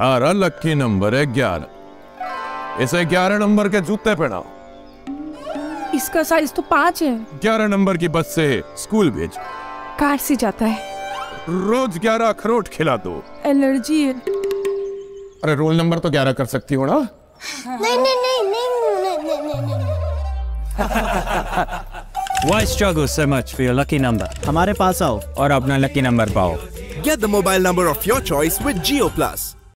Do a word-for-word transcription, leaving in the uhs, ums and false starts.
तुम्हारा lucky number है ग्यारह। इसे ग्यारह नंबर के जूते पहनाओ। इसका साइज तो पाँच है। ग्यारह नंबर की बस से स्कूल भेजो। कार से जाता है। रोज ग्यारह अखरोट खिला दो। एलर्जी है। अरे रोल नंबर तो ग्यारह कर सकती हो ना? नहीं नहीं नहीं नहीं नहीं नहीं नहीं। Why struggle so much for your lucky number? हमारे पास आओ और अपना लकी नंबर पाओ। Get the mobile number of your choice with Jio Plus.